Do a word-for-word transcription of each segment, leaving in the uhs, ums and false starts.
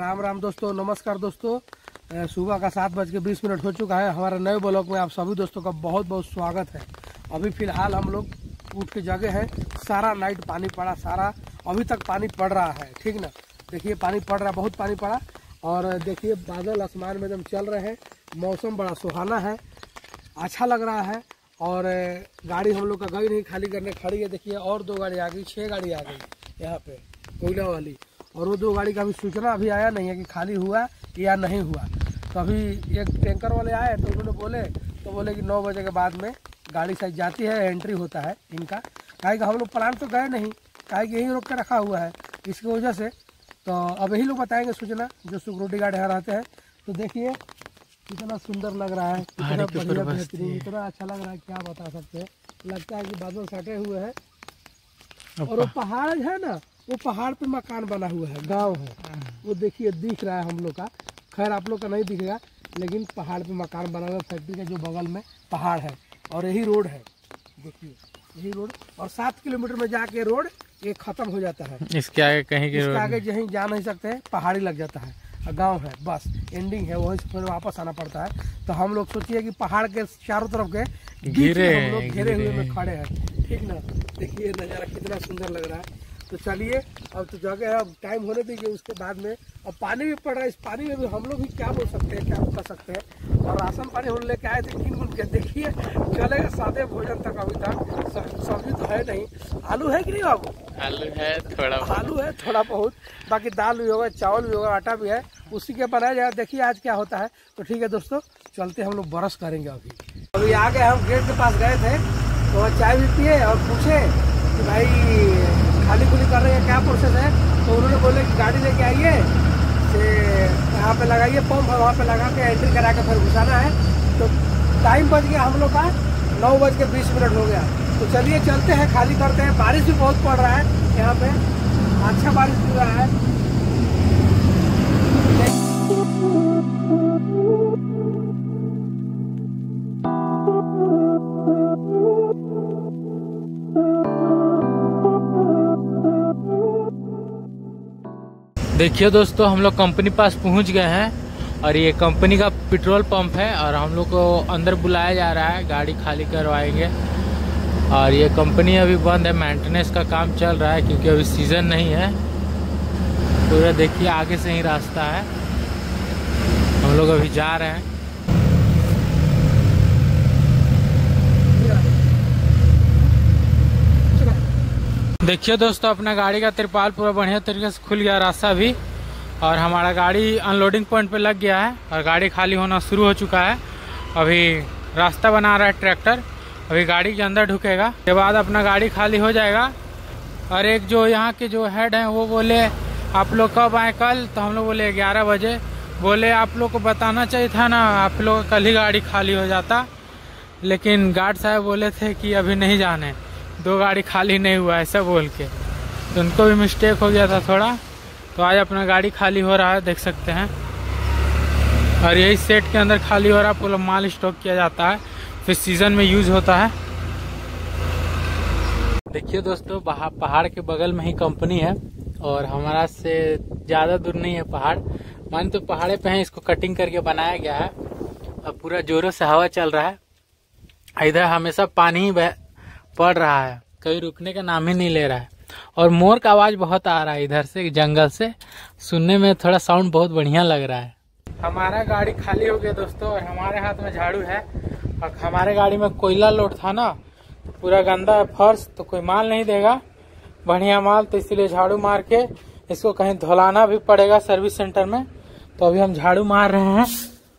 राम राम दोस्तों, नमस्कार दोस्तों। सुबह का सात बज के बीस मिनट हो चुका है। हमारे नए ब्लॉग में आप सभी दोस्तों का बहुत बहुत स्वागत है। अभी फिलहाल हम लोग उठ के जगह हैं। सारा नाइट पानी पड़ा, सारा अभी तक पानी पड़ रहा है, ठीक ना। देखिए पानी पड़ रहा है, बहुत पानी पड़ा। और देखिए बादल आसमान में एकदम चल रहे हैं। मौसम बड़ा सुहाना है, अच्छा लग रहा है। और गाड़ी हम लोग का गई नहीं, खाली करने खड़ी है। देखिए और दो गाड़ी आ गई, छः गाड़ी आ गई यहाँ पे कोयला वाली। और वो दो गाड़ी का अभी सूचना अभी आया नहीं है कि खाली हुआ या नहीं हुआ। तो अभी एक टैंकर वाले आए तो उन्होंने बोले तो बोले कि नौ बजे के बाद में गाड़ी शायद जाती है, एंट्री होता है इनका। काहे कि हम लोग प्लान तो गए नहीं, काहे कि यहीं रोक के रखा हुआ है, इसकी वजह से। तो अब यही लोग बताएंगे सूचना जो सिक्योरिटी गार्ड यहाँ रहते हैं। तो देखिए कितना सुंदर लग रहा है, कितना बढ़िया बेहतरीन, इतना अच्छा लग रहा है, क्या बता सकते हैं। लगता है कि बादल सटे हुए हैं। और वो पहाड़ है ना, वो पहाड़ पे मकान बना हुआ है, गांव है वो। देखिए दिख रहा है हम लोग का, खैर आप लोग का नहीं दिखेगा, लेकिन पहाड़ पे मकान बना हुआ। फैक्ट्री के जो बगल में पहाड़ है और यही रोड है। देखिए यही रोड, और सात किलोमीटर में जाके रोड ये खत्म हो जाता है। इसके आगे कहीं के इसके आगे कहीं जा नहीं सकते, पहाड़ी लग जाता है। गांव है, बस एंडिंग है, वहीं से फिर वापस आना पड़ता है। तो हम लोग सोचिए कि पहाड़ के चारों तरफ के घिरे हम लोग घेरे हुए में खड़े हैं, ठीक ना। देखिए नज़ारा कितना सुंदर लग रहा है। तो चलिए अब तो जगह है, अब टाइम होने दीजिए। उसके बाद में अब पानी भी पड़ रहा है, इस पानी में भी हम लोग भी क्या बोल सकते हैं, क्या कर सकते हैं। और राशन पानी हम लेके आए थे गिन गुन के। देखिए चलेगा सादे भोजन तक अभी तक। सब्जी तो है नहीं। आलू है कि नहीं बाबू? आलू है थोड़ा, आलू है थोड़ा बहुत। बाकी दाल भी होगा, चावल भी होगा, आटा भी है, उसी के बनाया जाएगा। देखिए आज क्या होता है। तो ठीक है दोस्तों, चलते हम लोग ब्रश करेंगे। अभी अभी आगे हम गेट के पास गए थे तो चाय भी पिए और पूछे कि भाई खाली खुली कर रहे हैं, क्या प्रोसेस है। तो उन्होंने बोले कि गाड़ी लेके आइए, से यहाँ पे लगाइए पंप, वहाँ पे लगा के एंट्री करा के फिर घुसाना है। तो टाइम बच गया हम लोग का, नौ बज के बीस मिनट हो गया। तो चलिए चलते हैं, खाली करते हैं। बारिश भी बहुत पड़ रहा है यहाँ पे, अच्छा बारिश पड़ रहा है। देखिए दोस्तों, हम लोग कंपनी पास पहुंच गए हैं और ये कंपनी का पेट्रोल पंप है। और हम लोग को अंदर बुलाया जा रहा है, गाड़ी खाली करवाएंगे। और ये कंपनी अभी बंद है, मेंटेनेंस का काम चल रहा है क्योंकि अभी सीज़न नहीं है। पूरा देखिए आगे से ही रास्ता है, हम लोग अभी जा रहे हैं। देखिए दोस्तों, अपना गाड़ी का तिरपाल पूरा बढ़िया तरीके से खुल गया, रास्ता भी। और हमारा गाड़ी अनलोडिंग पॉइंट पे लग गया है और गाड़ी खाली होना शुरू हो चुका है। अभी रास्ता बना रहा है ट्रैक्टर, अभी गाड़ी के अंदर ढुकेगा। उसके बाद अपना गाड़ी खाली हो जाएगा। और एक जो यहाँ के जो हेड हैं वो बोले आप लोग कब आए कल। तो हम लोग बोले ग्यारह बजे। बोले आप लोग को बताना चाहिए था ना, आप लोग कल ही गाड़ी खाली हो जाता। लेकिन गार्ड साहब बोले थे कि अभी नहीं जाने, दो गाड़ी खाली नहीं हुआ ऐसा बोल के। तो उनको भी मिस्टेक हो गया था थोड़ा। तो आज अपना गाड़ी खाली हो रहा है, देख सकते हैं। और यही सेट के अंदर खाली हो रहा है, पूरा माल स्टॉक किया जाता है, फिर सीजन में यूज होता है। देखिए दोस्तों, पहाड़ के बगल में ही कंपनी है और हमारा से ज़्यादा दूर नहीं है पहाड़। मान तो पहाड़े पे है, इसको कटिंग करके बनाया गया है। अब पूरा जोरों से हवा चल रहा है। इधर हमेशा पानी ही पड़ रहा है, कहीं रुकने का नाम ही नहीं ले रहा है। और मोर का आवाज बहुत आ रहा है इधर से, जंगल से। सुनने में थोड़ा साउंड बहुत बढ़िया लग रहा है। हमारा गाड़ी खाली हो गया दोस्तों, और हमारे हाथ में झाड़ू है। और हमारे गाड़ी में कोयला लोड था ना, तो पूरा गंदा है फर्श, तो कोई माल नहीं देगा बढ़िया माल। तो इसीलिए झाड़ू मार के इसको कहीं धुलाना भी पड़ेगा सर्विस सेंटर में। तो अभी हम झाड़ू मार रहे हैं।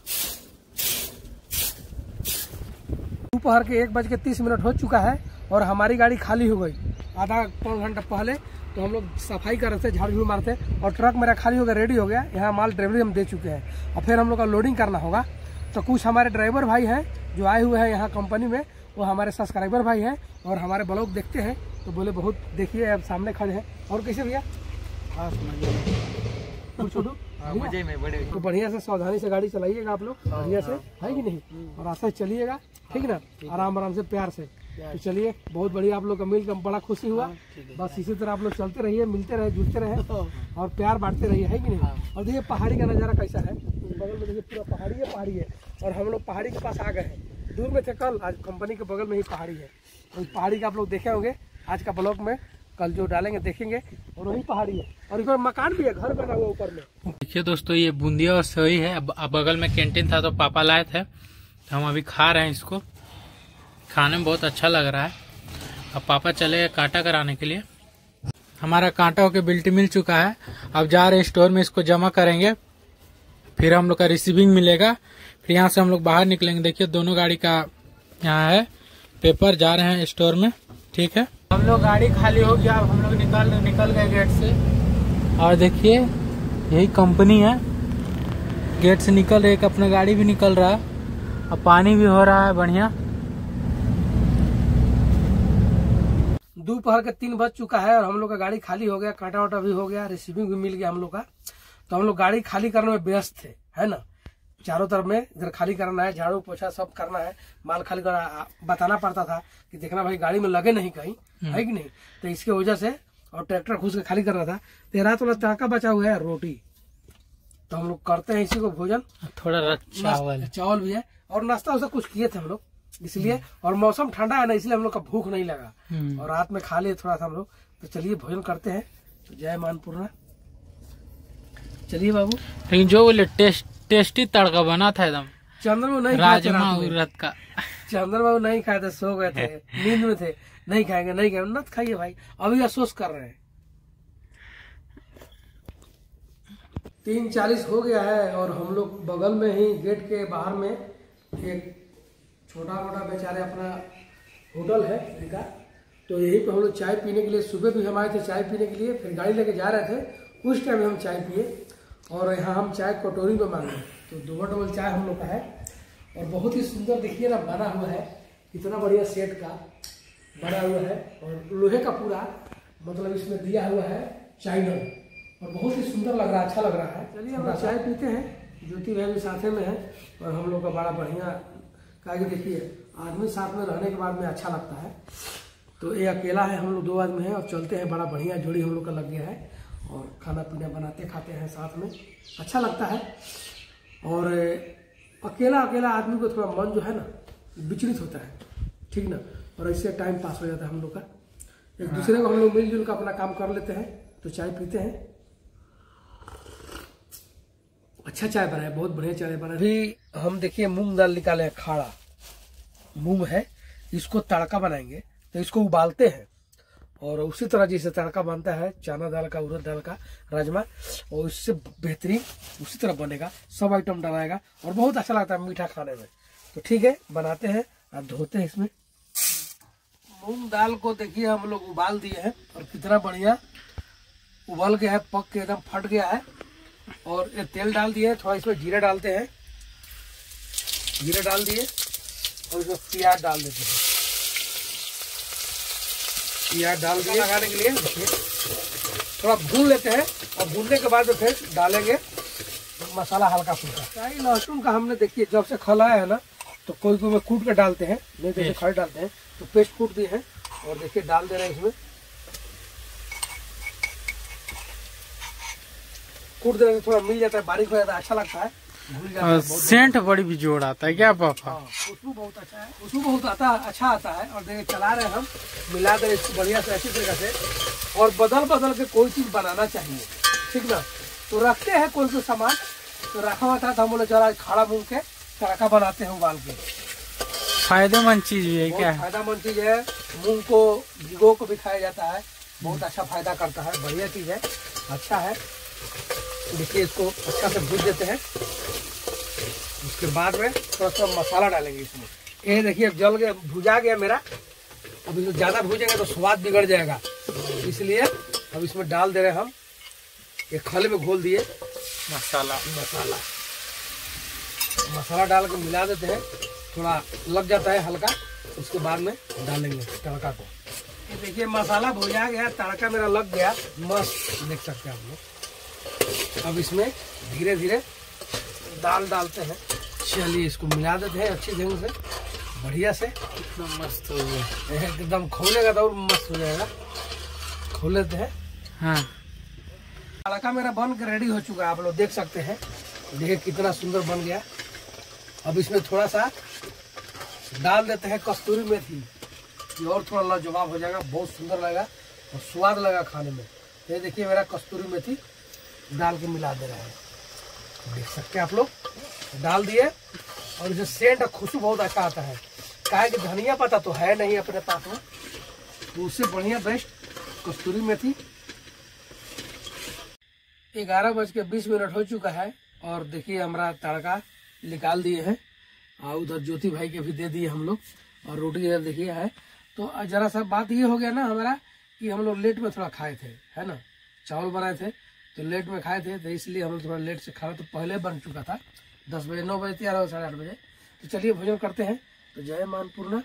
दोपहर के एक बज के तीस मिनट हो चुका है और हमारी गाड़ी खाली हो गई आधा पौन घंटा पहले। तो हम लोग सफाई कर रहे थे, झाड़ू भी मारते, और ट्रक मेरा खाली हो गया, रेडी हो गया। यहाँ माल डिलीवरी हम दे चुके हैं। और फिर हम लोग का लोडिंग करना होगा। तो कुछ हमारे ड्राइवर भाई हैं जो आए हुए हैं यहाँ कंपनी में, वो हमारे सब्सक्राइबर भाई हैं और हमारे ब्लॉग देखते हैं। तो बोले बहुत देखिए, अब सामने खड़े हैं। और कैसे भैया? छोटू मजे में बड़े। तो बढ़िया से सावधानी से गाड़ी चलाइएगा आप लोग, बढ़िया से, है कि नहीं। और ऐसे चलिएगा, ठीक ना, आराम आराम से प्यार से। तो चलिए, बहुत बढ़िया, आप लोग का मिल कर बड़ा खुशी हुआ। बस इसी तरह आप लोग चलते रहिए, मिलते रहे, जुड़ते रहे और प्यार बांटते रहिए, है कि नहीं। और देखिए पहाड़ी का नज़ारा कैसा है, बगल में देखिए पूरा पहाड़ी है, पहाड़ी है। और हम लोग पहाड़ी के पास आ गए हैं, दूर में थे कल, आज कंपनी के बगल में ही पहाड़ी है। तो पहाड़ी का आप लोग देखे होंगे आज का ब्लॉग में, कल जो डालेंगे देखेंगे। और वही पहाड़ी है और एक मकान भी है, घर बना हुआ ऊपर में। देखिए दोस्तों, ये बूंदिया और सेवई है। अब बगल में कैंटीन था तो पापा लाए थे, तो हम अभी खा रहे हैं इसको। खाने में बहुत अच्छा लग रहा है। अब पापा चले गए कांटा कराने के लिए। हमारा कांटा होके बिल्टी मिल चुका है। अब जा रहे हैं स्टोर में, इसको जमा करेंगे, फिर हम लोग का रिसीविंग मिलेगा। फिर यहाँ से हम लोग बाहर निकलेंगे। देखिए दोनों गाड़ी का यहाँ है पेपर, जा रहे हैं स्टोर में। ठीक है, हम लोग गाड़ी खाली हो गया, अब हम लोग निकल निकल गए गेट से। और देखिए यही कंपनी है, गेट से निकल रहे, अपना गाड़ी भी निकल रहा है। अब पानी भी हो रहा है बढ़िया। दोपहर के तीन बज चुका है और हम लोग का गाड़ी खाली हो गया, कांटा वाटा भी हो गया, रिसीविंग भी मिल गया हम लोग का। तो हम लोग गाड़ी खाली करने में व्यस्त थे, है ना। चारों तरफ में इधर खाली करना है, झाड़ू पोछा सब करना है, माल खाली करना, बताना पड़ता था कि देखना भाई गाड़ी में लगे नहीं कहीं, है कि नहीं। तो इसके वजह से, और ट्रैक्टर घुस के खाली करना था। तो रात वाला तड़का बचा हुआ है, रोटी, तो हम लोग करते हैं इसी को भोजन। थोड़ा चावल चावल भी है और नाश्ता वास्ता कुछ किए थे हम लोग इसलिए। और मौसम ठंडा है ना, इसलिए हम लोग का भूख नहीं लगा और रात में खा लिए थोड़ा सा हम लोग। तो चलिए भोजन करते हैं। तो जय मानपूर्णा, चलिए बाबू। लेकिन जो बोले टेस्ट टेस्टी तड़का बना था एकदम, चंद्रबाबू नहीं राजमा उड़द का। चंद्रबाबू नहीं खाए थे, सो गए थे, नींद में थे, नहीं खाएंगे नहीं खाएंगे। मत खाइए भाई, अभी अफसोस कर रहे हैं। तीन चालीस हो गया है और हम लोग बगल में ही गेट के बाहर में एक छोटा मोटा बेचारे अपना होटल है इनका। तो यहीं पे हम लोग चाय पीने के लिए, सुबह भी हम आए थे चाय पीने के लिए, फिर गाड़ी लेके जा रहे थे, उस टाइम हम चाय पिए। और यहाँ हम चाय कटोरी में मांगे, तो डबल डबल चाय हम लोग का है। और बहुत ही सुंदर देखिए ना बना हुआ है, इतना बढ़िया सेट का बना हुआ है और लोहे का पूरा मतलब इसमें दिया हुआ है चाइनर, और बहुत ही सुंदर लग रहा है, अच्छा लग रहा है। चलिए हम लोग चाय पीते हैं, ज्योति भाई भी साथे में है और हम लोग का बड़ा बढ़िया। क्या देखिए आदमी साथ में रहने के बाद में अच्छा लगता है। तो ये अकेला है, हम लोग दो आदमी हैं और चलते हैं, बड़ा बढ़िया जोड़ी हम लोग का लग गया है और खाना पीना बनाते खाते हैं साथ में, अच्छा लगता है। और अकेला अकेला आदमी को थोड़ा मन जो है ना विचलित होता है, ठीक ना, और इससे टाइम पास हो जाता है हम लोग का। एक दूसरे को हम लोग मिलजुल कर अपना काम कर लेते हैं। तो चाय पीते हैं, अच्छा चाय बना है, बहुत बढ़िया चाय बना है। अभी हम देखिए मूंग दाल निकाले हैं, खाड़ा मूंग है, इसको तड़का बनाएंगे। तो इसको उबालते हैं और उसी तरह जैसे तड़का बनता है चना दाल का, उड़द दाल का, राजमा, और इससे बेहतरीन उसी तरह बनेगा, सब आइटम डालेगा और बहुत अच्छा लगता है मीठा खाने में। तो ठीक है, बनाते हैं और धोते हैं। इसमें मूंग दाल को देखिए हम लोग उबाल दिए हैं और कितना बढ़िया उबाल गया है, पक के एकदम फट गया है। और ये तेल डाल दिए, थोड़ा इसमें जीरा डालते हैं, जीरा डाल दिए और इसमें प्याज डाल देते हैं। प्याज डाल दिए लगाने के लिए, थोड़ा भून लेते हैं और भूनने के बाद फिर डालेंगे मसाला हल्का फुल्का। शाही लहसुन का हमने देखिए जब से खलाया है ना, तो कोई कोई में कूट कर डालते हैं, नहीं तो खड़े डालते हैं। तो पेस्ट कूट दिए हैं और देखिए डाल दे रहे हैं इसमें, कूट देने से थोड़ा मिल जाता है, बारीक हो जाता है, अच्छा लगता है। सेंट बड़ी भी जोड़ आता है क्या पापा? खुशबू बहुत अच्छा है, खुशबू बहुत आता अच्छा आता है। और देखिए चला रहे हैं हम, मिला दे इसको बढ़िया से अच्छी तरीके से। और बदल बदल के कोई चीज बनाना चाहिए, ठीक ना। तो रखते हैं कोई कोई सामान, तो रखा हुआ था तो हम बोले चला खाड़ा मूंग के तड़का बनाते हैं उबाल के। फायदेमंद चीज भी है क्या? फायदेमंद चीज है, मूंग को भिगो को भी खाया जाता है, बहुत अच्छा फायदा करता है, बढ़िया चीज है, अच्छा है। देखिए इसको अच्छा से भून देते हैं, उसके बाद में थोड़ा सा मसाला डालेंगे इसमें। ये देखिए जल गया, भुजा गया मेरा। अब इसमें ज्यादा भूजेंगे तो स्वाद बिगड़ जाएगा, इसलिए अब इसमें डाल दे रहे हैं हम। एक खल में घोल दिए मसाला मसाला मसाला डाल के मिला देते हैं, थोड़ा लग जाता है हल्का, उसके बाद में डालेंगे तड़का को। ये देखिए मसाला भुजा गया, तड़का मेरा लग गया, मस्त देख सकते हैं आप लोग। अब इसमें धीरे धीरे दाल डालते हैं। चलिए इसको मिला देते हैं अच्छी ढंग से, बढ़िया से। कितना मस्त हो गया, एकदम खोलेगा तो और मस्त हो जाएगा। खोल लेते हैं। हाँ तड़का मेरा बन के रेडी हो चुका है, आप लोग देख सकते हैं। देखिए कितना सुंदर बन गया। अब इसमें थोड़ा सा डाल देते हैं कस्तूरी मेथी, ये और थोड़ा लाजवाब हो जाएगा, बहुत सुंदर लगेगा और स्वाद लगा खाने में। ये देखिए मेरा कस्तूरी मेथी डाल के मिला दे रहा है, देख सकते हैं आप लोग। डाल दिए और इसे सेंट और खुशबू बहुत अच्छा आता है। काहे कि धनिया पत्ता तो है नहीं अपने पास में, तो उससे बढ़िया बेस्ट कस्तूरी मेथी। ग्यारह बज के बीस मिनट हो चुका है और देखिए हमारा तड़का निकाल दिए हैं और उधर ज्योति भाई के भी दे दिए हम लोग। और रोटी इधर देखिए है। तो जरा सा बात ये हो गया ना हमारा कि हम लोग लेट में थोड़ा खाए थे, है ना, चावल बनाए थे तो लेट में खाए थे, तो इसलिए हम लोग थोड़ा लेट से खा रहे। तो पहले बन चुका था दस बजे, नौ बजे तैयार हो, साढ़े आठ बजे। तो चलिए भोजन करते हैं। तो जय मानपूर्णा।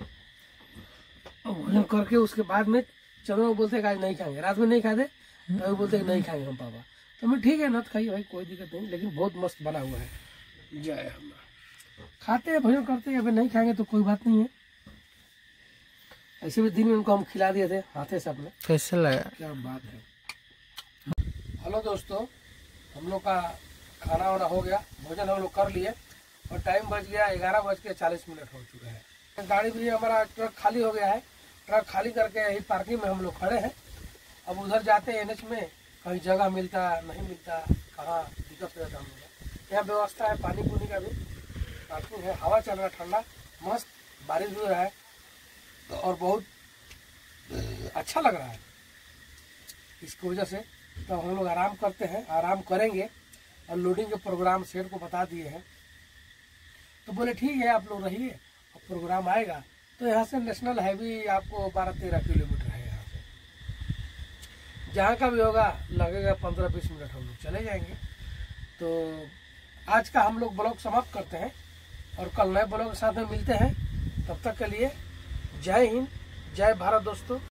भोजन करके उसके बाद में चंद्रमा बोलते हैं आज नहीं खाएंगे, रात में नहीं खाते तो बोलते हैं नहीं खाएंगे हम पापा। तो मैं ठीक है न खाइए भाई, कोई दिक्कत नहीं, लेकिन बहुत मस्त बना हुआ है। जय हम खाते हैं, भोजन करते हैं। अभी नहीं खाएंगे तो कोई बात नहीं है। ऐसे भी दिन में उनको हम खिला दिए थे हाथे से अपने। कैसे लगा? क्या बात है। हेलो दोस्तों, हम लोग का खाना वाना हो गया, भोजन हम लोग कर लिए और टाइम बज गया ग्यारह बज के चालीस मिनट हो चुके हैं। गाड़ी भी हमारा ट्रक खाली हो गया है। ट्रक खाली करके यही पार्किंग में हम लोग खड़े हैं। अब उधर जाते हैं एनएच में, कहीं जगह मिलता नहीं मिलता, कहाँ दिक्कत हो जाता हम लोग। यहाँ व्यवस्था है पानी पूनी का भी, पार्किंग है, हवा चल रहा है ठंडा मस्त, बारिश हो रहा है और बहुत अच्छा लग रहा है इसकी वजह से। तो हम लोग आराम करते हैं, आराम करेंगे और लोडिंग के प्रोग्राम सेठ को बता दिए हैं। तो बोले ठीक है आप लोग रहिए, अब प्रोग्राम आएगा। तो यहाँ से नेशनल हाईवे आपको बारह तेरह किलोमीटर है यहाँ से, जहाँ का भी होगा लगेगा पंद्रह बीस मिनट, हम लोग चले जाएंगे। तो आज का हम लोग ब्लॉग समाप्त करते हैं और कल नए ब्लॉग के साथ में मिलते हैं। तब तक के लिए जय हिंद, जय भारत दोस्तों।